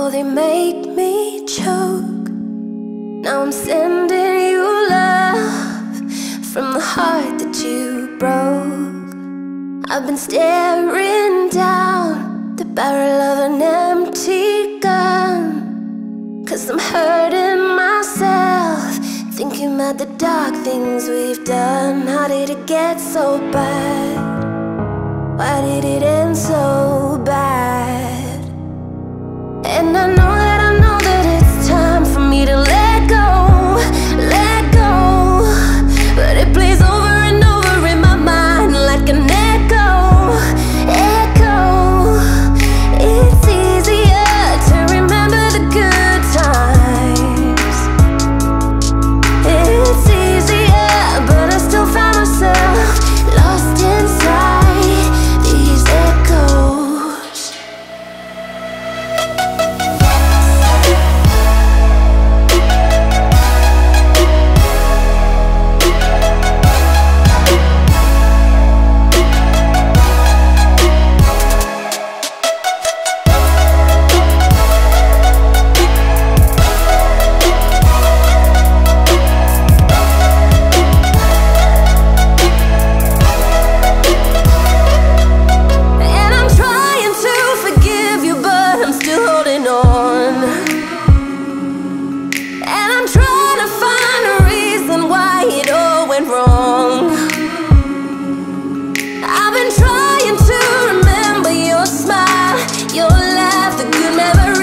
Oh, they made me choke. Now I'm sending you love from the heart that you broke. I've been staring down the barrel of an empty gun, 'cause I'm hurting myself, thinking about the dark things we've done. How did it get so bad? Why did it end so bad? And I know that it's time for me to let go, let go. But it plays over and over in my mind like an echo, echo. It's easier to remember the good times. It's easier, but I still find myself lost inside these echoes. I've been trying to remember your smile, your laugh, the good memories.